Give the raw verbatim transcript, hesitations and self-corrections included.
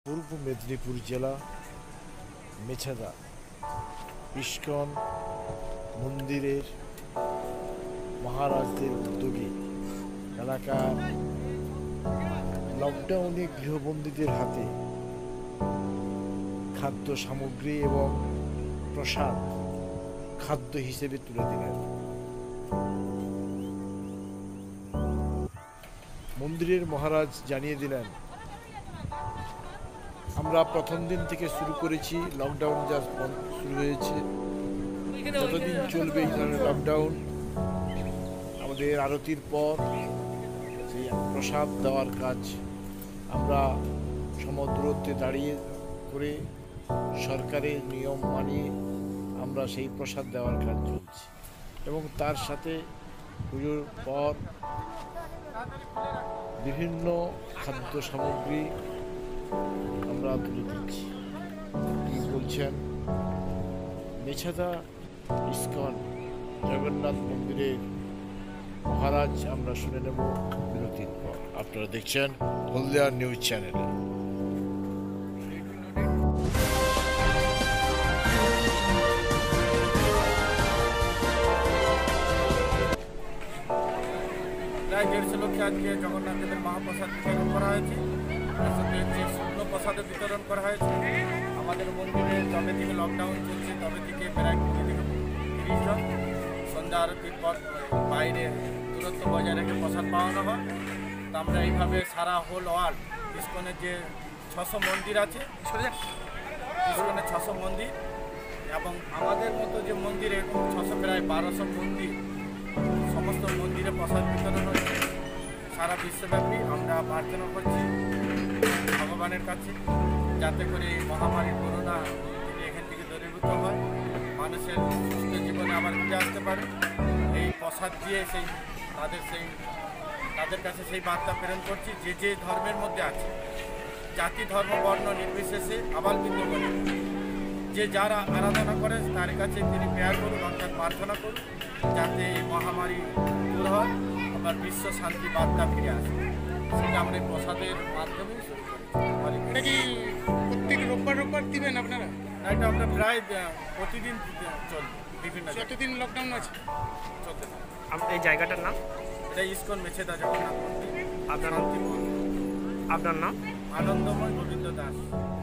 পূর্ব মেদিনীপুর জেলা মেছাদা ইস্কন মন্দিরের মহারাজদের উদ্যোগে এলাকার লকডাউনে গৃহবন্দীদের হাতে খাদ্য সামগ্রী এবং প্রসাদ খাদ্য হিসেবে তুলে দিলেন। মন্দিরের মহারাজ জানিয়ে দিলেন, আমরা প্রথম দিন থেকে শুরু করেছি, লকডাউন যা শুরু হয়েছে যতদিন চলবে এই ধরনের লকডাউন, আমাদের আরতির পর সেই প্রসাদ দেওয়ার কাজ আমরা সমদূরত্বে দাঁড়িয়ে করে সরকারের নিয়ম মানিয়ে আমরা সেই প্রসাদ দেওয়ার কাজ চলছে এবং তার সাথে পুজোর পর বিভিন্ন খাদ্য সামগ্রী আমরা তুলে দিচ্ছি। কি বলছেন মেছাদা ইস্কন জগন্নাথ মন্দিরের মহারাজ, আমরা শুনে নেব বিরতির পর। আপনারা দেখছেন হলদিয়া নিউজ চ্যানেলে। প্রায় দেড়শো লোককে আজকে জগন্নাথ দেবের মহাপ্রসাদ বিতরণ করা হয়েছে। তার সাথে যে শুকনো প্রসাদও বিতরণ করা হয়েছে। আমাদের মন্দিরে যবে থেকে লকডাউন চলছে তবে থেকে প্রায় কুড়ি থেকে তিরিশ জন সন্ধ্যা আরতির পর বাইরে দূরত্ব বজায় রেখে প্রসাদ পাওয়ানো হয়। তো আমরা এইভাবে সারা হোল ওয়ার্ল্ড ইস্কনের যে ছশো মন্দির আছে, ইস্কনের ছশো মন্দির এবং আমাদের মতো যে মন্দির এরকম ছশো প্রায় বারোশো মন্দির, সমস্ত মন্দিরে প্রসাদ বিতরণ হচ্ছে। সারা বিশ্বব্যাপী আমরা প্রার্থনা করছি ভগবানের কাছে যাতে করে এই মহামারী করোনা থেকে এখান থেকে দূরীভূত হয়, মানুষের সুস্থ জীবনে আবার ফিরে আসতে পারে। এই প্রসাদ দিয়ে সেই তাদের সেই তাদের কাছে সেই বার্তা প্রেরণ করছি, যে যে ধর্মের মধ্যে আছে, জাতি ধর্ম বর্ণ নির্বিশেষে আবার কিন্তু করে যে যারা আরাধনা করে তার কাছে তিনি প্রেয়ার করুন, অর্থাৎ প্রার্থনা করুন যাতে এই মহামারী দূর হয়, আবার বিশ্ব শান্তি বার্তা ফিরে আসে। সেটা আমরা প্রসাদের মাধ্যমেই শুরু করি। এটা কি প্রত্যেক রোববার রোববার দিবেন আপনারা? না, এটা আমরা প্রায় প্রতিদিন চলবে, বিভিন্ন যতদিন লকডাউন আছে চলতে থাকে। এই জায়গাটার নাম? এটা ইস্কন মেছেদা জগন্নাথ মন্দির। আপনার আপনার নাম? আনন্দময় গোবিন্দ দাস।